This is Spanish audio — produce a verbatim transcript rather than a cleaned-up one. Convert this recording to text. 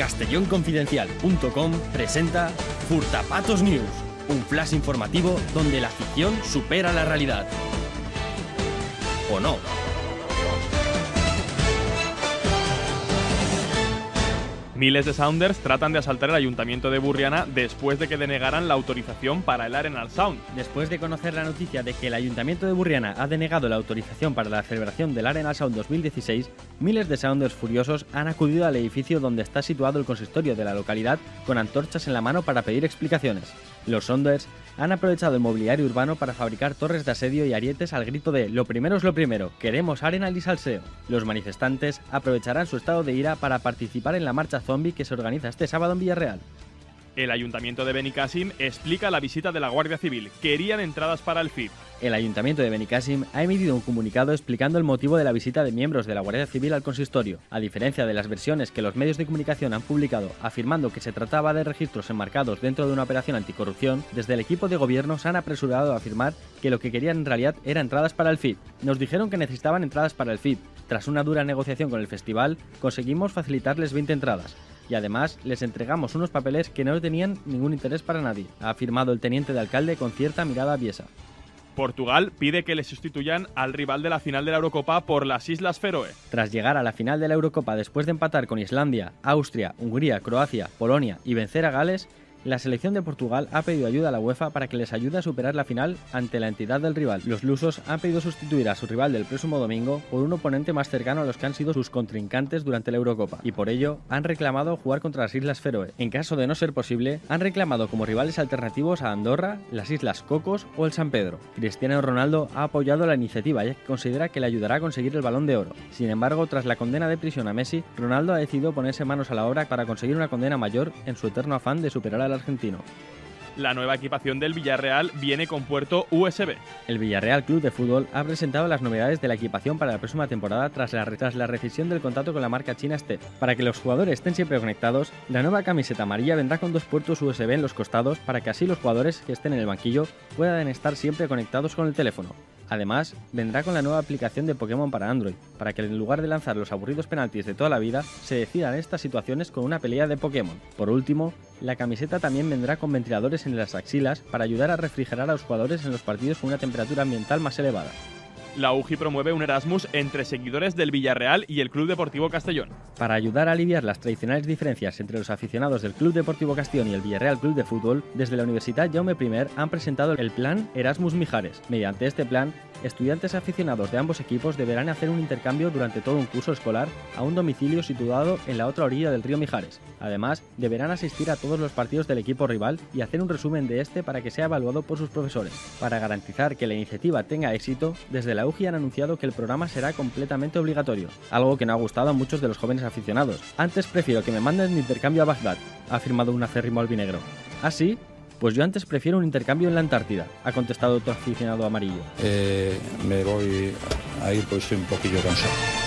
castellón confidencial punto com presenta Furtapatos News, un flash informativo donde la ficción supera la realidad. ¿O no? Miles de Sounders tratan de asaltar el ayuntamiento de Burriana después de que denegaran la autorización para el Arenal Sound. Después de conocer la noticia de que el ayuntamiento de Burriana ha denegado la autorización para la celebración del Arenal Sound dos mil dieciséis, miles de Sounders furiosos han acudido al edificio donde está situado el consistorio de la localidad con antorchas en la mano para pedir explicaciones. Los Sounders han aprovechado el mobiliario urbano para fabricar torres de asedio y arietes al grito de "lo primero es lo primero, queremos Arenal y salseo". Los manifestantes aprovecharán su estado de ira para participar en la marcha zombie que se organiza este sábado en Villarreal. El ayuntamiento de Benicàssim explica la visita de la Guardia Civil. Querían entradas para el F I B. El ayuntamiento de Benicàssim ha emitido un comunicado explicando el motivo de la visita de miembros de la Guardia Civil al consistorio. A diferencia de las versiones que los medios de comunicación han publicado afirmando que se trataba de registros enmarcados dentro de una operación anticorrupción, desde el equipo de gobierno se han apresurado a afirmar que lo que querían en realidad era entradas para el F I B. Nos dijeron que necesitaban entradas para el F I B. Tras una dura negociación con el festival, conseguimos facilitarles veinte entradas. Y además les entregamos unos papeles que no tenían ningún interés para nadie, ha afirmado el teniente de alcalde con cierta mirada aviesa. Portugal pide que le sustituyan al rival de la final de la Eurocopa por las Islas Feroe. Tras llegar a la final de la Eurocopa después de empatar con Islandia, Austria, Hungría, Croacia, Polonia y vencer a Gales, la selección de Portugal ha pedido ayuda a la UEFA para que les ayude a superar la final ante la entidad del rival. Los lusos han pedido sustituir a su rival del próximo domingo por un oponente más cercano a los que han sido sus contrincantes durante la Eurocopa, y por ello han reclamado jugar contra las Islas Feroe. En caso de no ser posible, han reclamado como rivales alternativos a Andorra, las Islas Cocos o el San Pedro. Cristiano Ronaldo ha apoyado la iniciativa ya que considera que le ayudará a conseguir el Balón de Oro. Sin embargo, tras la condena de prisión a Messi, Ronaldo ha decidido ponerse manos a la obra para conseguir una condena mayor en su eterno afán de superar al argentino. La nueva equipación del Villarreal viene con puerto U S B. El Villarreal Club de Fútbol ha presentado las novedades de la equipación para la próxima temporada tras la, tras la rescisión del contrato con la marca china Step. Para que los jugadores estén siempre conectados, la nueva camiseta amarilla vendrá con dos puertos U S B en los costados para que así los jugadores que estén en el banquillo puedan estar siempre conectados con el teléfono. Además, vendrá con la nueva aplicación de Pokémon para Android, para que en lugar de lanzar los aburridos penaltis de toda la vida, se decidan estas situaciones con una pelea de Pokémon. Por último, la camiseta también vendrá con ventiladores en las axilas para ayudar a refrigerar a los jugadores en los partidos con una temperatura ambiental más elevada. La U J I promueve un Erasmus entre seguidores del Villarreal y el Club Deportivo Castellón. Para ayudar a aliviar las tradicionales diferencias entre los aficionados del Club Deportivo Castellón y el Villarreal Club de Fútbol, desde la Universidad Jaume I han presentado el plan Erasmus Mijares. Mediante este plan, estudiantes aficionados de ambos equipos deberán hacer un intercambio durante todo un curso escolar a un domicilio situado en la otra orilla del río Mijares. Además, deberán asistir a todos los partidos del equipo rival y hacer un resumen de este para que sea evaluado por sus profesores. Para garantizar que la iniciativa tenga éxito, desde la U J I han anunciado que el programa será completamente obligatorio, algo que no ha gustado a muchos de los jóvenes aficionados. Antes prefiero que me manden de intercambio a Bagdad, ha afirmado un acérrimo albinegro. ¿Ah, sí? Pues yo antes prefiero un intercambio en la Antártida, ha contestado otro aficionado amarillo. Eh, me voy a ir pues un poquillo cansado.